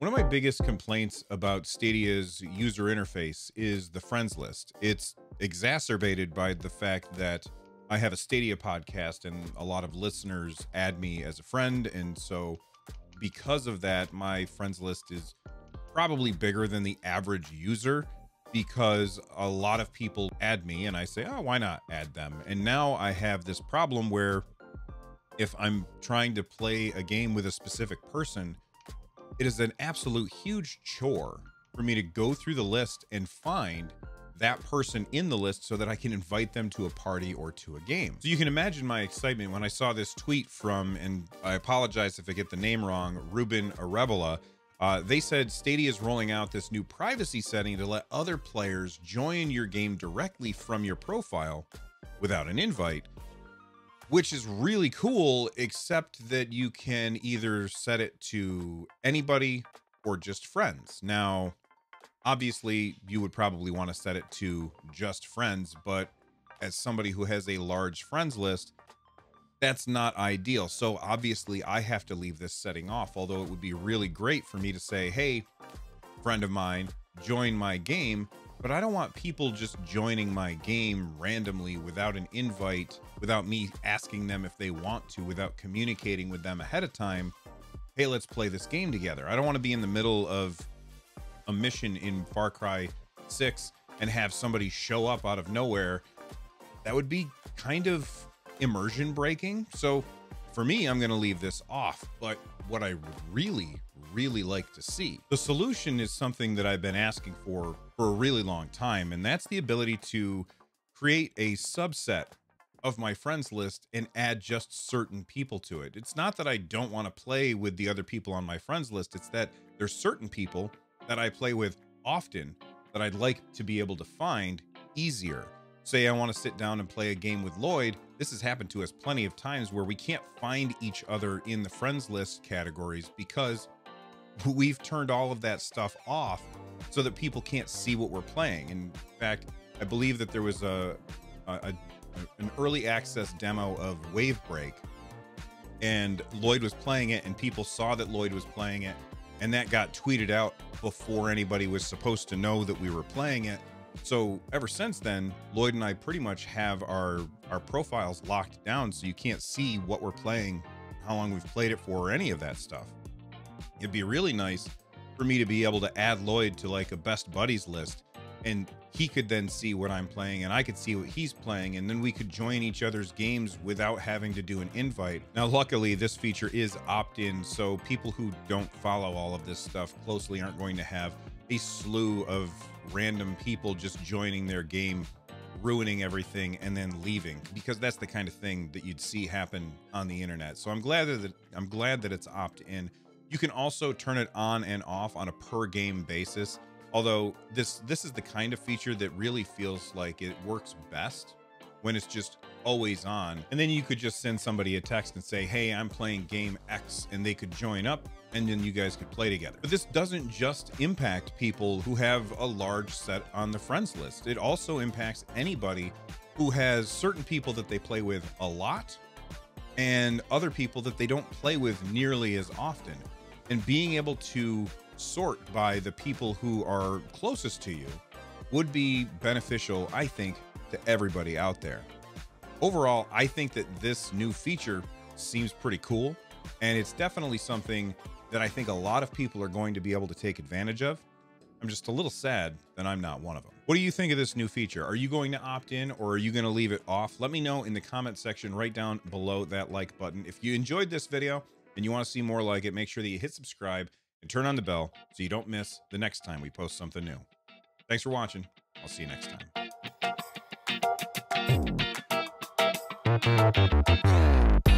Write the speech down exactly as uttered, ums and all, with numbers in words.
One of my biggest complaints about Stadia's user interface is the friends list. It's exacerbated by the fact that I have a Stadia podcast and a lot of listeners add me as a friend. And so because of that, my friends list is probably bigger than the average user because a lot of people add me and I say, oh, why not add them? And now I have this problem where if I'm trying to play a game with a specific person, it is an absolute huge chore for me to go through the list and find that person in the list so that I can invite them to a party or to a game. So you can imagine my excitement when I saw this tweet from, and I apologize if I get the name wrong, Ruben Arevalo. Uh, they said Stadia is rolling out this new privacy setting to let other players join your game directly from your profile without an invite, which is really cool, except that you can either set it to anybody or just friends. Now, obviously, you would probably want to set it to just friends, but as somebody who has a large friends list, that's not ideal. So obviously, I have to leave this setting off, although it would be really great for me to say, hey, friend of mine, join my game. But I don't want people just joining my game randomly without an invite, without me asking them if they want to, without communicating with them ahead of time. Hey, let's play this game together. I don't want to be in the middle of a mission in Far Cry six and have somebody show up out of nowhere. That would be kind of immersion breaking. So for me, I'm going to leave this off. But what I really, really like to see, the solution is something that I've been asking for for a really long time, and that's the ability to create a subset of my friends list and add just certain people to it. It's not that I don't want to play with the other people on my friends list. It's that there's certain people that I play with often that I'd like to be able to find easier. Say I want to sit down and play a game with Lloyd. This has happened to us plenty of times where we can't find each other in the friends list categories because we've turned all of that stuff off so that people can't see what we're playing. In fact, I believe that there was a, a, a an early access demo of Wavebreak, and Lloyd was playing it, and people saw that Lloyd was playing it, and that got tweeted out before anybody was supposed to know that we were playing it. So ever since then, Lloyd and I pretty much have our our profiles locked down, so you can't see what we're playing, how long we've played it for, or any of that stuff. It'd be really nice for me to be able to add Lloyd to like a best buddies list, and he could then see what I'm playing and I could see what he's playing, and then we could join each other's games without having to do an invite. Now, luckily, this feature is opt-in, so people who don't follow all of this stuff closely aren't going to have a slew of random people just joining their game, ruining everything, and then leaving, because that's the kind of thing that you'd see happen on the internet. So I'm glad that I'm glad that it's opt-in. You can also turn it on and off on a per game basis. Although this this is the kind of feature that really feels like it works best when it's just always on. And then you could just send somebody a text and say, hey, I'm playing game X, and they could join up and then you guys could play together. But this doesn't just impact people who have a large set on the friends list. It also impacts anybody who has certain people that they play with a lot and other people that they don't play with nearly as often. And being able to sort by the people who are closest to you would be beneficial, I think, to everybody out there. Overall, I think that this new feature seems pretty cool, and it's definitely something that I think a lot of people are going to be able to take advantage of. I'm just a little sad that I'm not one of them. What do you think of this new feature? Are you going to opt in, or are you going to leave it off? Let me know in the comment section right down below that like button. If you enjoyed this video and you want to see more like it, make sure that you hit subscribe and turn on the bell so you don't miss the next time we post something new. Thanks for watching. I'll see you next time.